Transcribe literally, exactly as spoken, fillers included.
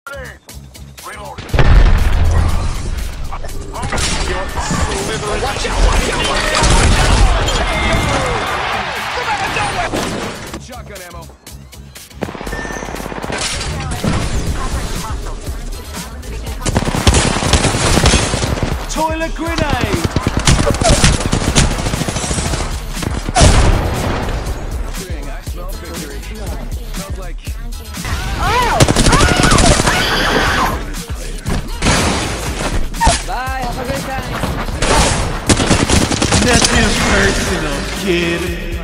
Shotgun ammo. Toilet grenade! I smell victory. Smells like... Oh! Bye, have a good time. Nothing personal, kid.